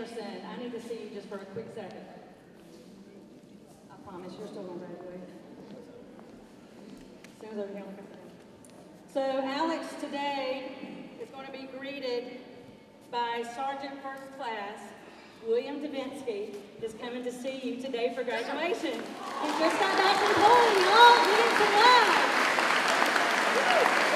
Anderson, I need to see you just for a quick second. I promise you're still going to graduate. As soon as everything looks good. So Alex today is going to be greeted by Sergeant First Class William Davinsky, is coming to see you today for graduation. He just got back from Poland, y'all. Give it some love.